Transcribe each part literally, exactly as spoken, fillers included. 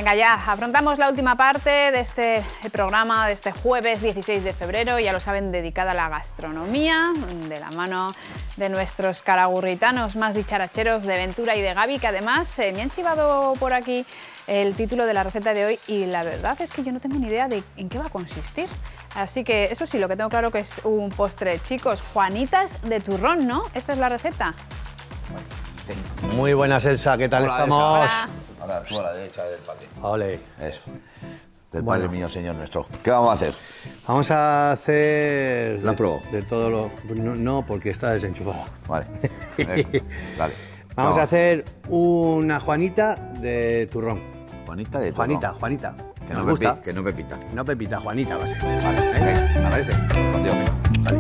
Venga ya, afrontamos la última parte de este programa de este jueves dieciséis de febrero, ya lo saben, dedicada a la gastronomía, de la mano de nuestros caragurritanos más dicharacheros de Ventura y de Gaby, que además eh, me han chivado por aquí el título de la receta de hoy y la verdad es que yo no tengo ni idea de en qué va a consistir. Así que eso sí, lo que tengo claro que es un postre, chicos, Juanitas de turrón, ¿no? ¿Esa es la receta? Muy buenas, Elsa, ¿qué tal Hola, estamos? Hola. Ahora tú a la derecha del padre. Ole. Eso. Del Bueno. Padre mío, Señor nuestro. ¿Qué vamos a hacer? Vamos a hacer... ¿La de- pruebo? De todo lo... No, no, porque está desenchufada. Vale. Eh, Dale. Vamos a hacer una Juanita de turrón. Juanita de turrón. Juanita, Juanita. Que Nos no, gusta. pepi, que no pepita. No Pepita, Juanita va a ser. Vale. ¿Eh? ¿Me parece? Con Dios. Vale.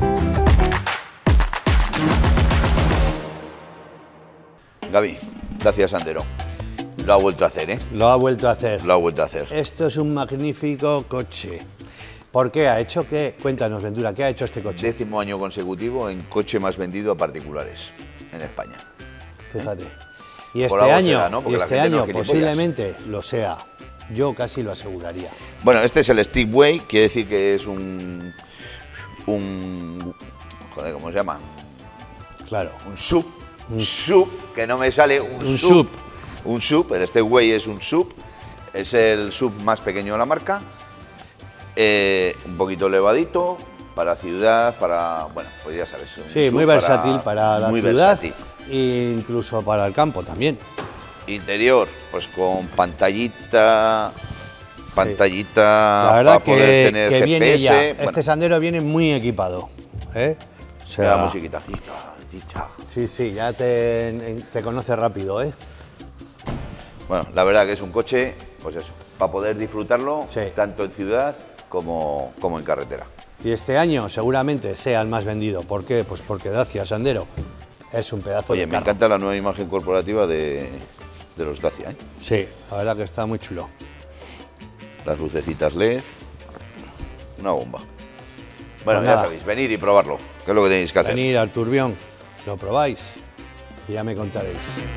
Gaby, gracias, Sandero. Lo ha vuelto a hacer, ¿eh? Lo ha vuelto a hacer. Lo ha vuelto a hacer. Esto es un magnífico coche. ¿Por qué ha hecho qué? Cuéntanos, Ventura, ¿qué ha hecho este coche? Décimo año consecutivo en coche más vendido a particulares en España. Fíjate. Y este Por algo año, será, ¿no? Porque y la este gente no año es gilipollas. posiblemente lo sea. Yo casi lo aseguraría. Bueno, este es el Stickway, quiere decir que es un... un... Joder, ¿cómo se llama? Claro. Un sub, un sub, que no me sale, un, Un sub. sub. Un sub, el Stepway es un sub, es el sub más pequeño de la marca, eh, un poquito elevadito, para ciudad, para, bueno, pues ya sabes. un Sí, sub muy versátil para, la muy ciudad versátil. e incluso para el campo también. Interior, pues con pantallita, pantallita La verdad para poder que, tener que G P S. viene ya. Bueno, Este Sandero viene muy equipado. ¿eh? O se da sea, musiquita. Chicha, chicha. sí, sí, ya te, te conoce rápido, ¿eh? Bueno, la verdad que es un coche, pues eso, para poder disfrutarlo Sí. tanto en ciudad como, como en carretera. Y este año seguramente sea el más vendido. ¿Por qué? Pues porque Dacia Sandero es un pedazo Oye, de me carro. encanta la nueva imagen corporativa de, de los Dacia, ¿eh? Sí, la verdad que está muy chulo. Las lucecitas L E D, una bomba. Bueno, Pues ya nada. sabéis, venid y probarlo, que es lo que tenéis que hacer. Venid al Turbión, lo probáis y ya me contaréis.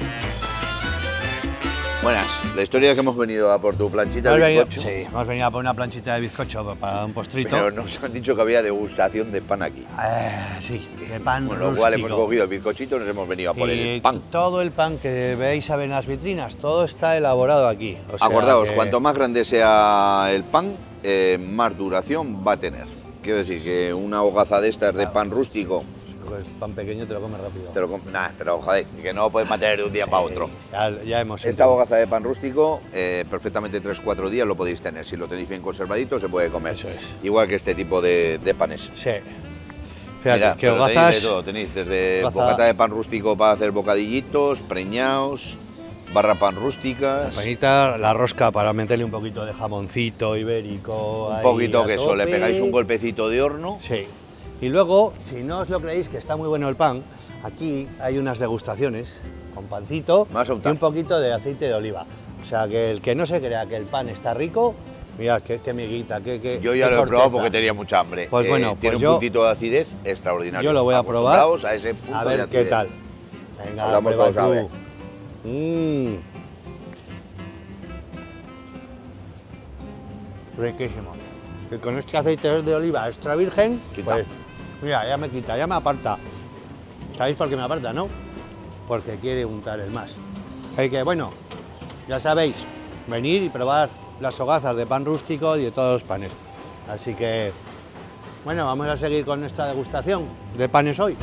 Buenas, la historia es que hemos venido a por tu planchita Hemos de venido, bizcocho, sí, hemos venido a poner una planchita de bizcocho para un postrito. pero nos han dicho que había degustación de pan aquí. Eh, sí, de pan Con lo cual hemos rústico. cogido el bizcochito y nos hemos venido a por Y el pan. todo el pan que veis en las vitrinas, todo está elaborado aquí. O sea Acordaos, que- cuanto más grande sea el pan, eh, más duración va a tener. Quiero decir que una hogaza de estas de pan rústico, Pues pan pequeño te lo comes rápido. te lo com- nah, pero joder, que no lo puedes mantener de un día para otro. Ya, ya hemos Esta hecho. hogaza de pan rústico, eh, perfectamente tres cuatro días lo podéis tener. Si lo tenéis bien conservadito, se puede comer. Eso es. Igual que este tipo de, de panes. Sí. Fíjate, Mira, que pero tenéis hogazas... de todo. Tenéis desde hogaza- bocata de pan rústico para hacer bocadillitos, preñados, barra pan rústicas, La panita, la rosca para meterle un poquito de jamoncito ibérico. un ahí poquito a queso, le tope. pegáis un golpecito de horno. Sí. Y luego, si no os lo creéis que está muy bueno el pan, aquí hay unas degustaciones con pancito Me vas a y untar. un poquito de aceite de oliva. O sea, que el que no se crea que el pan está rico, mirad, qué, qué miguita, qué, qué Yo ya qué lo he probado corteza. porque tenía mucha hambre. Pues Eh, bueno, tiene pues un yo- puntito de acidez extraordinario. Yo lo voy a probar, Acostumbraos a ese punto a de ver acidez. qué tal. Venga, Hablamos prueba todos a ver. tú. Mm. Riquísimo. Y con este aceite de oliva extra virgen, Quita. pues mira, ya me quita, ya me aparta. ¿Sabéis por qué me aparta, no? Porque quiere untar el más. Así que bueno, ya sabéis, venir y probar las hogazas de pan rústico y de todos los panes. Así que, bueno, vamos a seguir con nuestra degustación de panes hoy.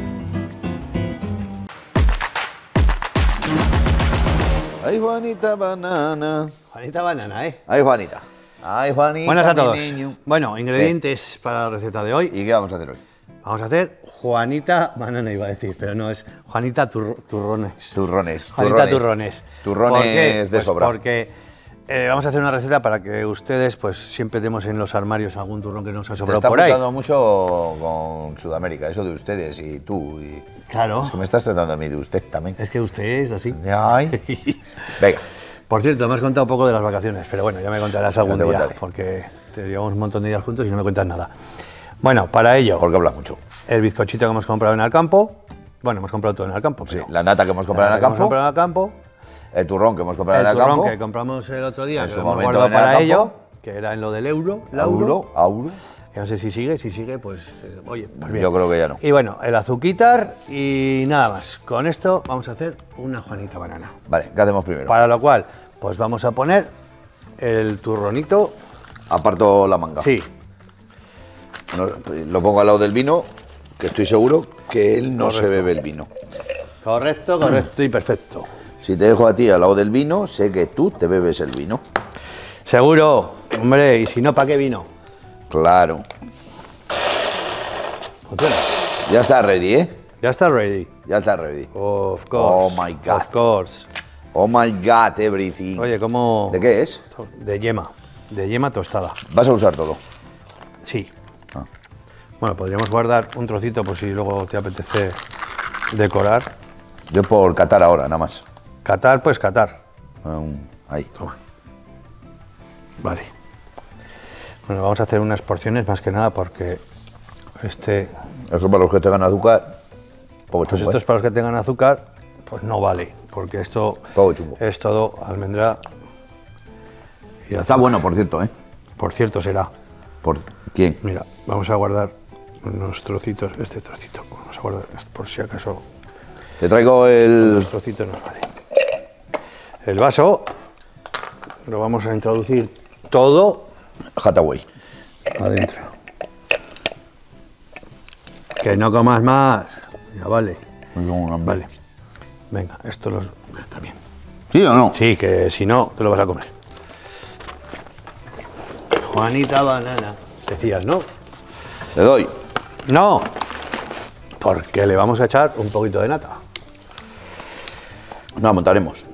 Ay, Juanita banana. Juanita banana, ¿eh? Ay, Juanita. Ay, Juanita. Buenas a mi todos. niño. Bueno, ingredientes para la receta de hoy. ¿Y qué vamos a hacer hoy? Vamos a hacer Juanita banana, iba a decir, pero no, es Juanita tur- turrones. Turrones. Juanita turrones. Turrones ¿Por qué? de Pues sobra. Porque eh, vamos a hacer una receta para que ustedes pues siempre tenemos en los armarios algún turrón que nos ha Te sobrado está por ahí. juntando mucho con Sudamérica, eso de ustedes y tú. Y... Claro, Es que me estás tratando a mí de usted también. es que usted es así. Ay. Venga. Por cierto, me has contado un poco de las vacaciones, pero bueno, ya me contarás algún te día, contaré. porque te llevamos un montón de días juntos y no me cuentas nada. Bueno, para ello, Porque hablas mucho. el bizcochito que hemos comprado en el campo, bueno, hemos comprado todo en el campo, Sí, pero la nata que hemos comprado en la el que hemos campo. comprado en el campo, El turrón que hemos comprado el en el turrón campo. que compramos el otro día, En que su lo hemos momento guardado en el para campo. ello, que era en lo del euro, Auro, auro. que no sé si sigue, si sigue, pues, eh, oye, pues bien. Yo creo que ya no. Y bueno, el azuquitar y nada más. Con esto vamos a hacer una Juanita banana. Vale, ¿qué hacemos primero? Para lo cual, pues vamos a poner el turronito. Aparto la manga. Sí, No, lo pongo al lado del vino, que estoy seguro que él no se bebe el vino. correcto, correcto y perfecto. Si te dejo a ti al lado del vino, sé que tú te bebes el vino. Seguro, hombre, y si no, ¿para qué vino? Claro. Funciona. Ya está ready, ¿eh? Ya está ready. Ya está ready. Of course. Oh my God. Of course. Oh my God, everything. Oye, ¿cómo? ¿De qué es? De yema. De yema tostada. Vas a usar todo. Sí. Ah. Bueno, podríamos guardar un trocito por si luego te apetece decorar. Yo por catar ahora, nada más. Catar, pues catar. Um, ahí. Toma. Vale. Bueno, vamos a hacer unas porciones más que nada porque este, Eso para los que tengan azúcar. Poco pues chungo, esto es ¿eh? para los que tengan azúcar, pues no vale, porque esto Poco chungo. es todo almendra. Y Está azúcar. bueno, por cierto, ¿eh? Por cierto, será. ¿Por quién? Mira, vamos a guardar unos trocitos, este trocito, vamos a guardar por si acaso Te traigo el... los trocitos nos vale. El vaso lo vamos a introducir todo Hathaway. adentro. Que no comas más, ya vale. Vale. Venga, esto los está bien. ¿Sí o no? Sí, que si no, te lo vas a comer. Juanita banana. Decías, ¿no? Le doy. No. Porque le vamos a echar un poquito de nata. No, montaremos.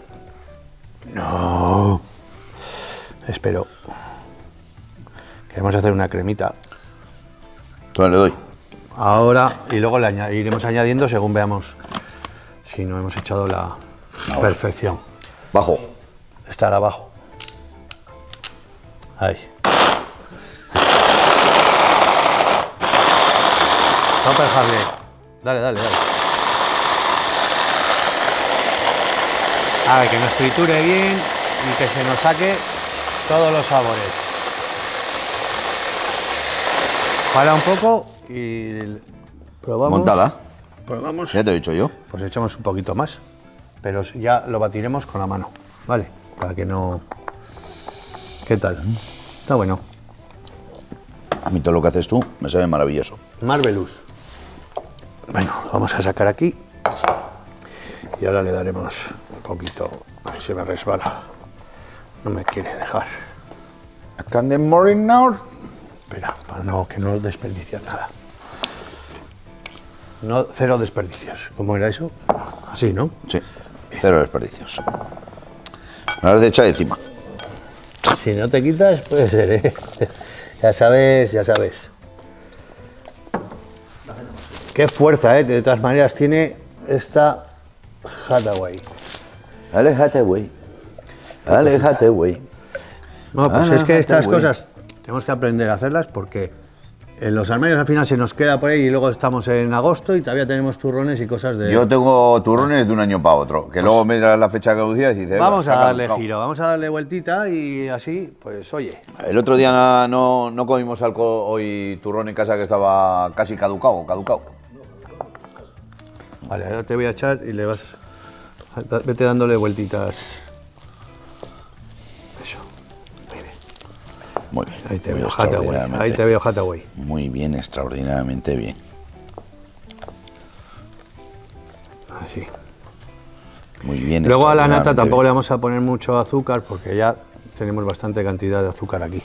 No. Espero. Queremos hacer una cremita. Entonces le doy. Ahora, y luego le aña- iremos añadiendo según veamos si no hemos echado la perfección. Bajo. Estar abajo. Ahí. Super Harley. Dale, dale, dale. A ver, que nos triture bien y que se nos saque todos los sabores. Para un poco y probamos. Montada. Probamos. Ya te he dicho yo. Pues echamos un poquito más, pero ya lo batiremos con la mano, ¿vale? Para que no... ¿Qué tal? Está bueno. A mí todo lo que haces tú me sabe maravilloso. Marvelous. Bueno, lo vamos a sacar aquí. Y ahora le daremos un poquito... Ay, se me resbala. No me quiere dejar. Can the morning now? Espera, para no, que no desperdicias nada. No, cero desperdicios. ¿Cómo era eso? Así, ¿no? Sí. Cero desperdicios. Me lo has de echar encima. Si no te quitas, puede ser, ¿eh? Ya sabes, ya sabes. Qué fuerza, ¿eh? De todas maneras tiene esta Hathaway. Aléjate, güey. Aléjate, güey. No, pues Ah, es que estas Hathaway. cosas tenemos que aprender a hacerlas porque en los armarios al final se nos queda por ahí y luego estamos en agosto y todavía tenemos turrones y cosas de... Yo tengo turrones de un año para otro. Que luego me das la fecha de caducidad y dices... Vamos a "Saca, darle no". giro, vamos a darle vueltita y así, pues oye. El otro día no, no, no comimos alcohol hoy turrón en casa que estaba casi caducado, caducado. Vale, ahora te voy a echar y le vas... Vete dándole vueltitas. Eso. Muy bien. Muy bien. Ahí te muy veo Hathaway. extraordinariamente- Ahí te veo Hathaway. Muy bien, extraordinariamente bien. Así. Muy bien. Luego a la nata extraordinariamente tampoco le bien. vamos a poner mucho azúcar porque ya tenemos bastante cantidad de azúcar aquí.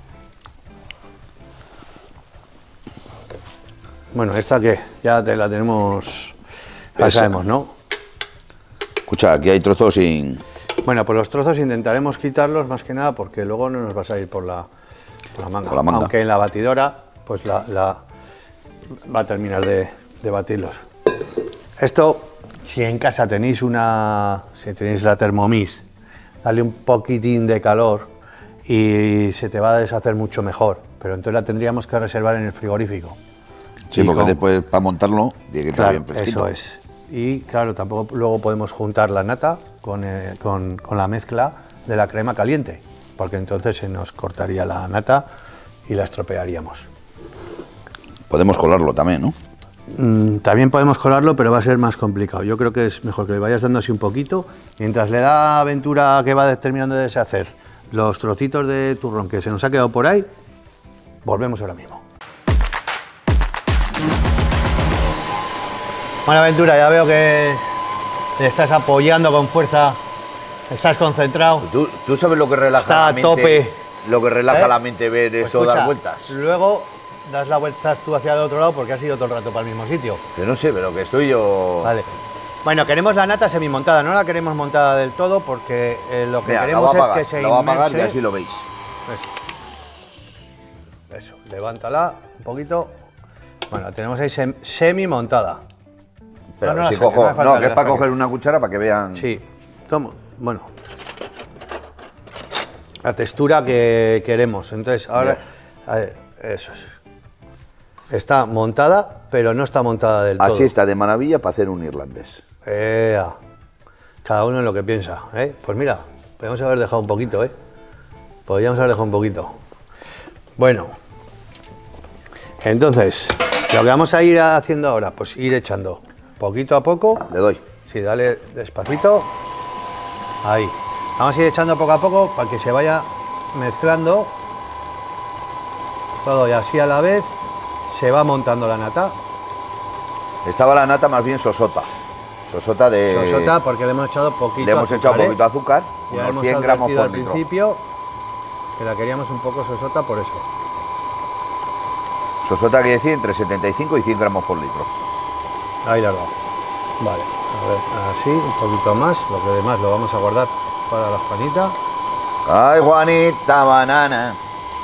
Bueno, esta que ya te la tenemos, la Esa. sabemos, ¿no? Escucha, aquí hay trozos sin... Bueno, pues los trozos intentaremos quitarlos más que nada porque luego no nos va a salir por la, por la manga. Por la manga. Aunque en la batidora pues la, la- va a terminar de, de batirlos. Esto, si en casa tenéis una, si tenéis la Thermomix, dale un poquitín de calor y se te va a deshacer mucho mejor. Pero entonces la tendríamos que reservar en el frigorífico. Sí, Y porque con- después para montarlo tiene que estar Claro, bien fresquito. eso es. Y claro, tampoco luego podemos juntar la nata con, eh, con, con la mezcla de la crema caliente, porque entonces se nos cortaría la nata y la estropearíamos. Podemos colarlo también, ¿no? Mm, también podemos colarlo, pero va a ser más complicado. Yo creo que es mejor que le vayas dando así un poquito, mientras le da Ventura que va terminando de deshacer los trocitos de turrón que se nos ha quedado por ahí. Volvemos ahora mismo. Bueno, Ventura, ya veo que te estás apoyando con fuerza, estás concentrado. ¿Tú, tú sabes lo que relaja Está la a mente? tope. Lo que relaja ¿Eh? la mente ver Pues esto escucha, dar vueltas. Luego das las vueltas tú hacia el otro lado porque has ido todo el rato para el mismo sitio. Que no sé, pero que estoy yo... Vale. Bueno, queremos la nata semimontada, no la queremos montada del todo porque eh, lo que Mira, la queremos voy a apagar, es que se la voy a apagar y inmerse. así lo veis. Eso. Eso, levántala un poquito. Bueno, la tenemos ahí sem semi montada. Pero no, no si la saques, cojo... no hace falta No, que que es la para saques. coger una cuchara para que vean... Sí, toma, bueno. La textura que queremos. Entonces, ahora... A ver, eso es. Está montada, pero no está montada del todo. Así está de maravilla para hacer un irlandés. Ea. Cada uno en lo que piensa, ¿eh? Pues mira, podríamos haber dejado un poquito, ¿eh? Podríamos haber dejado un poquito. Bueno. Entonces, lo que vamos a ir haciendo ahora, pues ir echando poquito a poco. Le doy. Sí, dale despacito. Ahí. Vamos a ir echando poco a poco para que se vaya mezclando todo y así a la vez se va montando la nata. Estaba la nata más bien sosota. Sosota de... Sosota porque le hemos echado poquito Le hemos azúcar, echado un ¿eh? poquito de azúcar, Ya unos hemos cien gramos advertido por al litro. principio que la queríamos un poco sosota por eso. Sosota quiere decir entre setenta y cinco y cien gramos por litro. Ahí la he dado. Vale, a ver, así, un poquito más. Lo que demás lo vamos a guardar para la Juanita. Ay, Juanita, banana.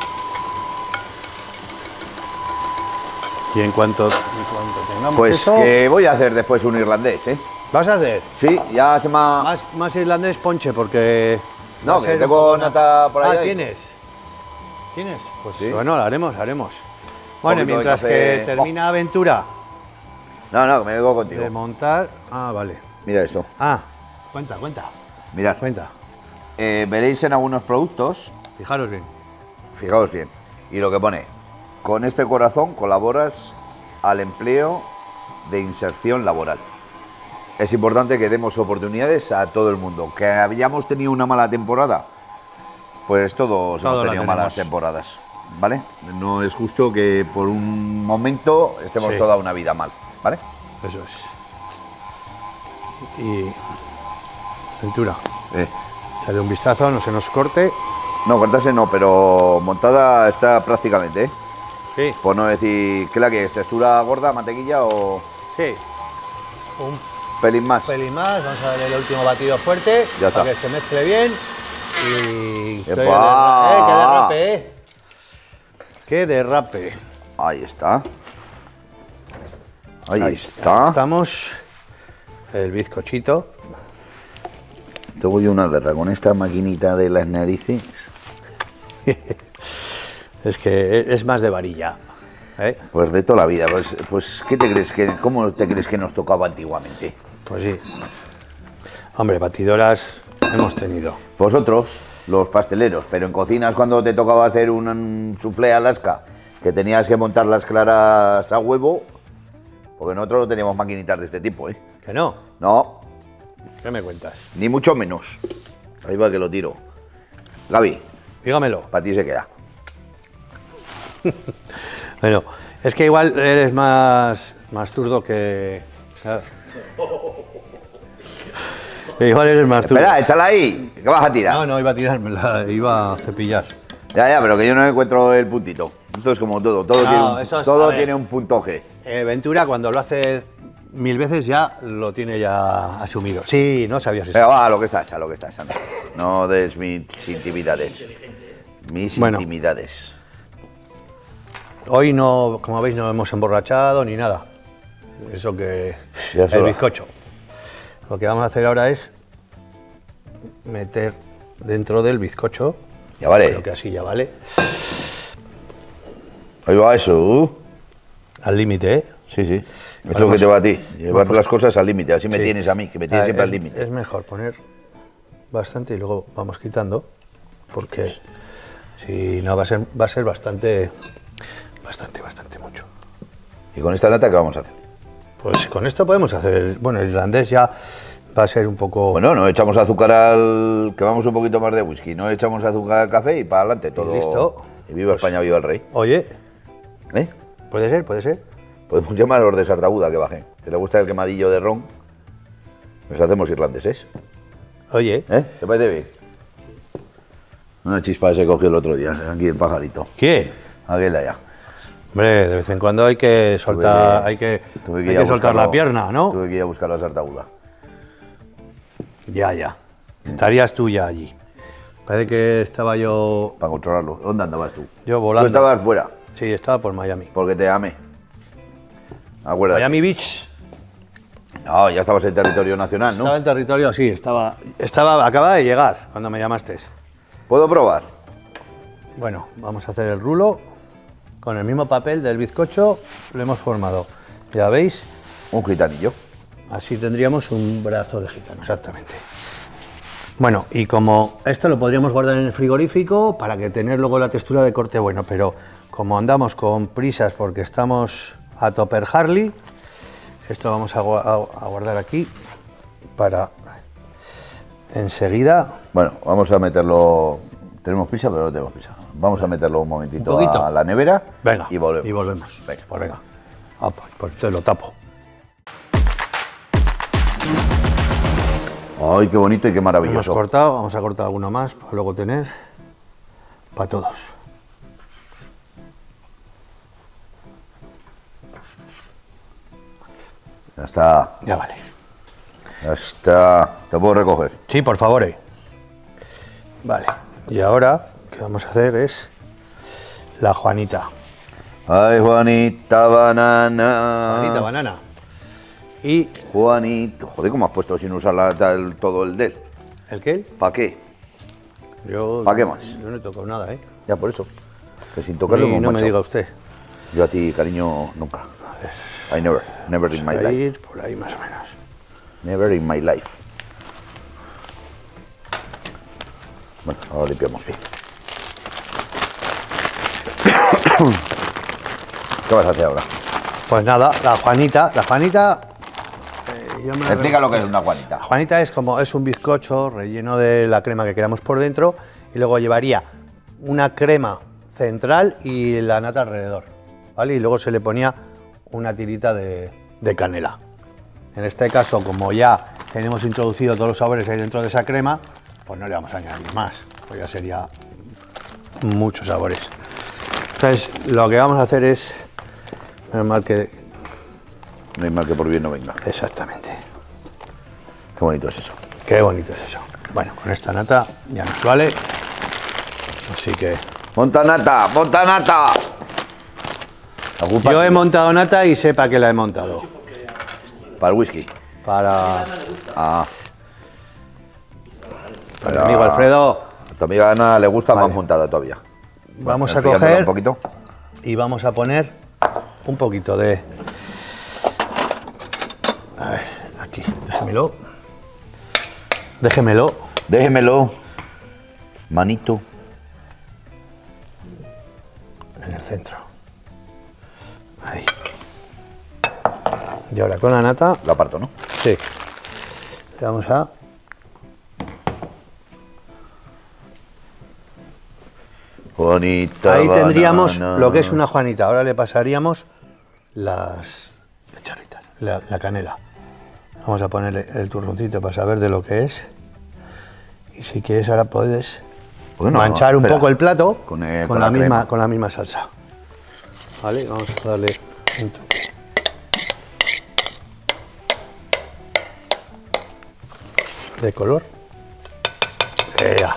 Y en cuanto, en cuanto tengamos Pues eso, que voy a hacer después un irlandés, ¿eh? ¿vas a hacer? Sí, ya se me ha... Más, más irlandés ponche porque... No, va a que ser un tengo poco nata por ahí. Ah, ¿tienes? ¿Tienes? Pues Sí. bueno, lo haremos, haremos. Bueno, Poquito de mientras café. que termina Aventura No, no, que me vengo contigo. de montar... Ah, vale. Mira esto, Ah, cuenta, cuenta, mirad. cuenta. Eh, veréis en algunos productos, Fijaros bien. fijaos bien, y lo que pone, con este corazón colaboras al empleo de inserción laboral. Es importante que demos oportunidades a todo el mundo. Que habíamos tenido una mala temporada, pues todos Todo hemos la tenido malas tenemos. temporadas, ¿vale? No es justo que por un momento estemos Sí. toda una vida mal, ¿vale? Eso es. Y... Ventura, Eh, dale un vistazo, no se nos corte. no, cortarse no, pero montada está prácticamente, ¿eh? Sí, Por no decir, ¿qué la que es? ¿Textura gorda, mantequilla o sí. Un pelín más? pelín más, vamos a darle el último batido fuerte Ya para está. que se mezcle bien. Y... ¡Epa! ¡Eh, qué derrape, eh! ¡Qué derrape! Ahí está. Ahí, Ahí está. Estamos. El bizcochito. Tengo yo una guerra con esta maquinita de las narices. Es que es más de varilla. ¿eh? Pues de toda la vida. Pues, pues ¿qué te crees que, cómo te crees que nos tocaba antiguamente? Pues sí. Hombre, batidoras hemos tenido. Vosotros, los pasteleros, pero en cocinas cuando te tocaba hacer un, un soufflé Alaska, que tenías que montar las claras a huevo, porque nosotros no teníamos maquinitas de este tipo, ¿eh? ¿Que no? No, ¿Qué me cuentas? ni mucho menos. Ahí va que lo tiro. Gaby, Dígamelo. para ti se queda. Bueno, es que igual eres más, más zurdo que... claro. Igual eres más zurdo. Espera, échala ahí, que vas a tirar. No, no, iba a tirármela, iba a cepillar. Ya, ya, pero que yo no encuentro el puntito. Esto es como todo, todo, No, tiene, un, eso es- todo a ver. tiene un punto G. Eh, Ventura, cuando lo hace mil veces, ya lo tiene ya asumido. Sí, no sabías eso. Pero va, a lo que estás, a lo que estás, anda. No des mis intimidades. Mis Bueno. intimidades. Hoy no, como veis, no hemos emborrachado ni nada. Eso que... Ya es el hora. bizcocho. Lo que vamos a hacer ahora es meter dentro del bizcocho. Ya vale. Creo que así ya vale. Ahí va eso. uh. Al límite, ¿eh? Sí, sí. Es Vale, lo que pues- te va a ti. Llevar pues- las cosas al límite. Así me Sí. tienes a mí, que me tienes Ah, siempre es, al límite. Es mejor poner bastante y luego vamos quitando, porque si no va a ser, va a ser bastante, bastante, bastante mucho. ¿Y con esta nata qué vamos a hacer? Pues con esto podemos hacer, bueno, el irlandés ya va a ser un poco... Bueno, no echamos azúcar al... que vamos un poquito más de whisky, no echamos azúcar al café y para adelante todo. Y listo. Y viva Pues, España, viva el rey. Oye, ¿Eh? puede ser, puede ser. Podemos llamar a los de Sardaguda que bajen. Si les gusta el quemadillo de ron, nos hacemos irlandeses. Oye, ¿Eh? ¿Te parece bien? Una chispa se cogió el otro día, aquí el pajarito. ¿quién? Aquel de allá. Hombre, de vez en cuando hay que soltar, que- hay que, tuve hay ir a que soltar buscarlo- la pierna, ¿no? Tuve que ir a buscar a Sardaguda. Ya, ya. Estarías tú ya allí. Parece que estaba yo, Para controlarlo. ¿Dónde andabas tú? yo volando. Tú estabas fuera, Sí, estaba por Miami. porque te amé. Acuérdate. Miami Beach. No, ya estabas en territorio nacional, ¿no? Estaba en territorio, sí, estaba, estaba, acababa de llegar cuando me llamaste. ¿Puedo probar? Bueno, vamos a hacer el rulo con el mismo papel del bizcocho, lo hemos formado. Ya veis, Un gitanillo. así tendríamos un brazo de gitano, exactamente. Bueno, y como esto lo podríamos guardar en el frigorífico para que tener luego la textura de corte bueno, pero como andamos con prisas porque estamos a Topper Harley, esto vamos a, gua- a- a guardar aquí para enseguida. Bueno, vamos a meterlo. Tenemos prisa, pero no tenemos prisa. Vamos a meterlo un momentito Un poquito. a la nevera. Venga, y volvemos. Y volvemos. Venga. Pues venga. Ah, pues, pues entonces lo tapo. Ay, qué bonito y qué Hemos maravilloso. cortado, vamos a cortar alguno más para luego tener para todos. Ya está. Ya vale. Ya está. Te puedo recoger. Sí, por favor. eh. Vale. Y ahora, ¿qué vamos a hacer? Es la Juanita. Ay, Juanita banana. Juanita banana. Y Juanito. Joder, ¿cómo has puesto sin usar la- el- todo el del? ¿el qué? ¿Para qué? Yo, ¿Pa qué más? Yo no he tocado nada, ¿eh? Ya por eso. Que sin tocarlo Ni- hemos no me manchado. diga usted. Yo a ti, cariño, nunca. I never. Never in my A life. ir por ahí más o menos. Never in my life. Bueno, ahora limpiamos bien. ¿Qué vas a hacer ahora? Pues nada, la Juanita, la Juanita. eh, yo me la Explica lo que es una Juanita. Juanita es como es un bizcocho relleno de la crema que queramos por dentro y luego llevaría una crema central y la nata alrededor, ¿vale? Y luego se le ponía una tirita de, de canela. En este caso, como ya tenemos introducido todos los sabores ahí dentro de esa crema, pues no le vamos a añadir más, pues ya sería muchos sabores. Entonces, lo que vamos a hacer es, menos mal que, No hay mal que por bien no venga. exactamente. Qué bonito es eso. Qué bonito es eso. Bueno, con esta nata ya nos vale. Así que ¡Montanata! ¡Montanata! yo he montado nata y sé para qué la he montado. Para el whisky. Para, Ah, para mi amigo Alfredo. a tu amiga Ana le gusta Vale. más montada todavía. Vamos a Enfriándola coger un poquito. y vamos a poner un poquito de... A ver, aquí, déjemelo. Déjemelo. Déjemelo. Manito. En el centro. Ahí. Y ahora con la nata, La parto, ¿no? sí. Le vamos a... Juanita. Ahí tendríamos banana. lo que es una Juanita. Ahora le pasaríamos las charritas, la, la canela. Vamos a ponerle el turroncito para saber de lo que es. Y si quieres ahora puedes ¿Por qué no? manchar un Espera. poco el plato Con, eh, con, con la, la misma, crema. con la misma salsa. Vale, vamos a darle un toque. De color. Ea.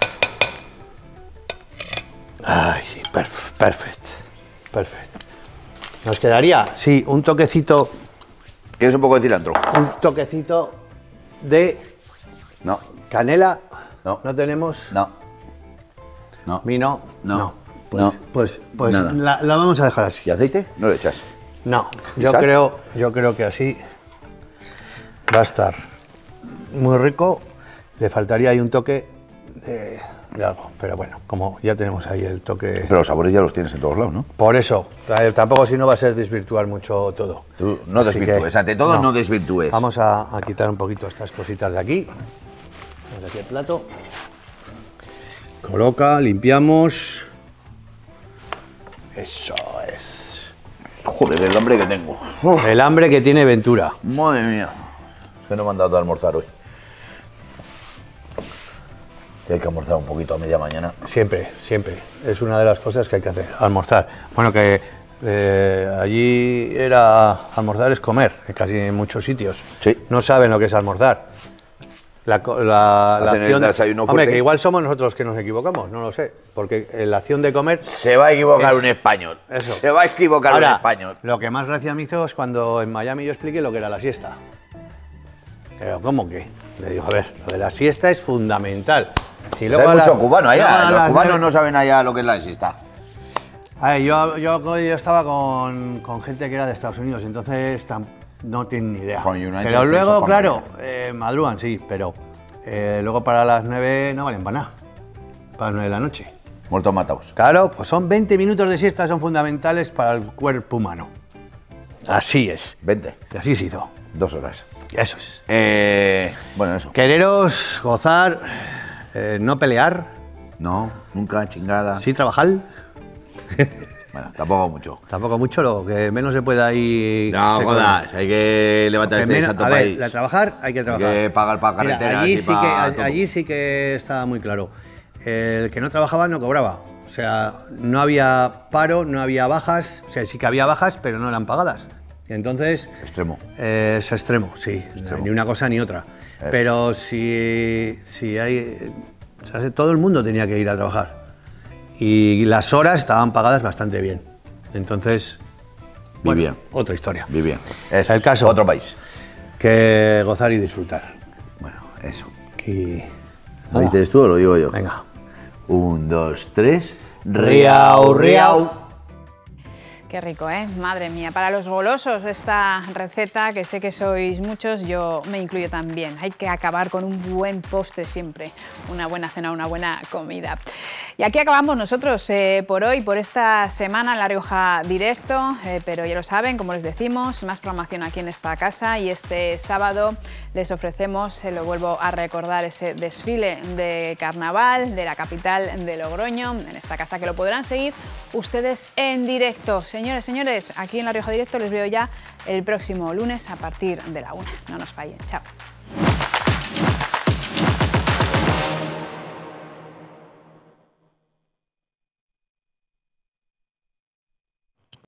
Ay, sí, perf- perfecto. Perfecto. Nos quedaría, sí, un toquecito, ¿Quieres un poco de cilantro? un toquecito de No. canela. No. No tenemos. No. No. Vino. No. Pues, No. pues, pues Nada. la, la vamos a dejar así. ¿Y aceite? No le echas. No, ¿Y yo sal? creo, yo creo que así va a estar muy rico. le faltaría ahí un toque de, de algo, pero bueno, como ya tenemos ahí el toque... Pero los sabores ya los tienes en todos lados, ¿no? Por eso, eh, tampoco si no va a ser desvirtuar mucho todo. Tú no Así desvirtúes, que, ante todo no, no desvirtúes. Vamos a, a quitar un poquito estas cositas de aquí. Vamos aquí el plato. Coloca, limpiamos. Eso es. Joder, el hambre que tengo. El hambre que tiene Ventura. Madre mía. Es que no me han dado de almorzar hoy. Que hay que almorzar un poquito a media mañana. Siempre, siempre. Es una de las cosas que hay que hacer, almorzar. Bueno, que eh, allí era almorzar es comer, en casi en muchos sitios. Sí. No saben lo que es almorzar. La, la, la acción de, hombre, fuerte. Que igual somos nosotros los que nos equivocamos, no lo sé. Porque la acción de comer... Se va a equivocar es, un español. Eso. Se va a equivocar Ahora, un español. Lo que más gracia me hizo es cuando en Miami yo expliqué lo que era la siesta. Pero, ¿cómo que? Le digo, a ver, lo de la siesta es fundamental. Y luego hay mucho la, cubano allá, los cubanos nueve... no saben allá lo que es la siesta. A ver, yo, yo, yo estaba con, con gente que era de Estados Unidos, entonces no tienen ni idea. Pero luego, claro, eh, madrugan, sí, pero eh, luego para las nueve no valen para nada, para las nueve de la noche. Muertos mataos. Claro, pues son veinte minutos de siesta, son fundamentales para el cuerpo humano. Así es. veinte. Y así se hizo. Dos horas. Eso es. Eh, bueno, eso. Quereros, gozar, eh, no pelear. No, nunca, chingada. Sí, trabajar. Bueno, tampoco mucho. Tampoco mucho, lo que menos se puede ahí... No, jodas, hay que levantar este menos, santo a país. Ver, a trabajar hay que trabajar. Hay que pagar para carreteras. Mira, allí, y sí para que, allí sí que estaba muy claro. El que no trabajaba no cobraba. O sea, no había paro, no había bajas. O sea, sí que había bajas, pero no eran pagadas. Entonces... Extremo. Eh, es extremo, sí. Extremo. Ni una cosa ni otra. Eso. Pero si, si hay... O sea, todo el mundo tenía que ir a trabajar. Y las horas estaban pagadas bastante bien. Entonces, bueno, bien. Otra historia. Muy bien. Eso el es, caso, otro país. Que gozar y disfrutar. Bueno, eso. Y... ¿Lo dices tú o lo digo yo? Venga. Un, dos, tres. Riau, riau. Qué rico, ¿eh? Madre mía, para los golosos esta receta, que sé que sois muchos, yo me incluyo también. Hay que acabar con un buen postre siempre, una buena cena, una buena comida. Y aquí acabamos nosotros eh, por hoy, por esta semana en La Rioja Directo, eh, pero ya lo saben, como les decimos, más programación aquí en esta casa y este sábado les ofrecemos, se eh, lo vuelvo a recordar, ese desfile de carnaval de la capital de Logroño, en esta casa que lo podrán seguir ustedes en directo. Señores, señores, aquí en La Rioja Directo les veo ya el próximo lunes a partir de la una. No nos fallen. Chao.